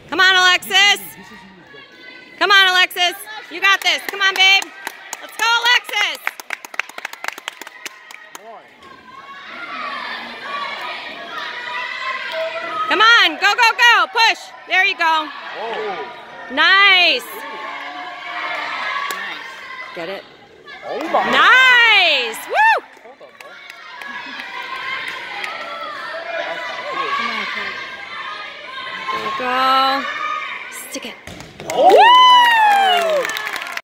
Come on, Alexis. Come on, Alexis. You got this. Come on, babe. Let's go, Alexis. Come on. Go, go, go. Push. There you go. Nice. Get it? Nice. Woo! There you go. Stick it. Woo!